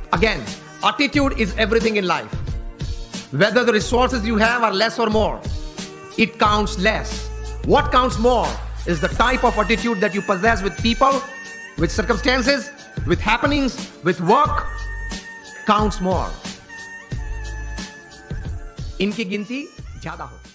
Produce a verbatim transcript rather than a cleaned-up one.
Again, attitude is everything in life. Whether the resources you have are less or more, it counts less. What counts more is the type of attitude that you possess with people, with circumstances, with happenings, with work, counts more. इनकी गिनती ज्यादा हो.